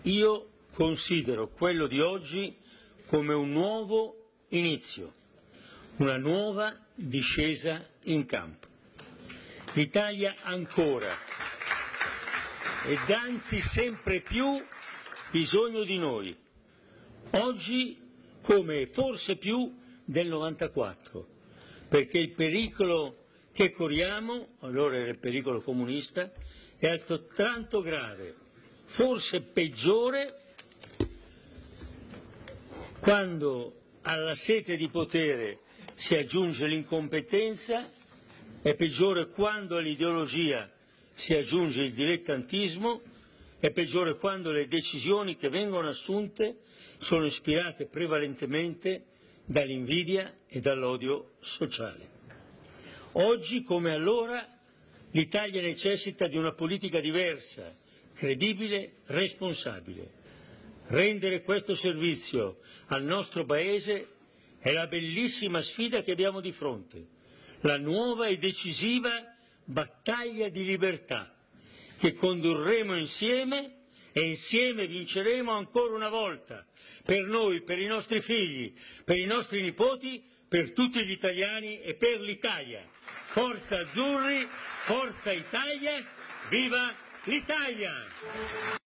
io considero quello di oggi come un nuovo inizio, una nuova discesa in campo. L'Italia ha ancora ed anzi sempre più bisogno di noi, oggi come forse più del 94, perché il pericolo che corriamo, allora era il pericolo comunista, è altrettanto grave, forse peggiore, quando alla sete di potere si aggiunge l'incompetenza, è peggiore quando all'ideologia si aggiunge il dilettantismo, è peggiore quando le decisioni che vengono assunte sono ispirate prevalentemente dall'invidia e dall'odio sociale. Oggi, come allora, l'Italia necessita di una politica diversa, credibile, responsabile. Rendere questo servizio al nostro Paese è la bellissima sfida che abbiamo di fronte, la nuova e decisiva battaglia di libertà che condurremo insieme e insieme vinceremo ancora una volta, per noi, per i nostri figli, per i nostri nipoti, per tutti gli italiani e per l'Italia. Forza Azzurri, forza Italia, viva l'Italia!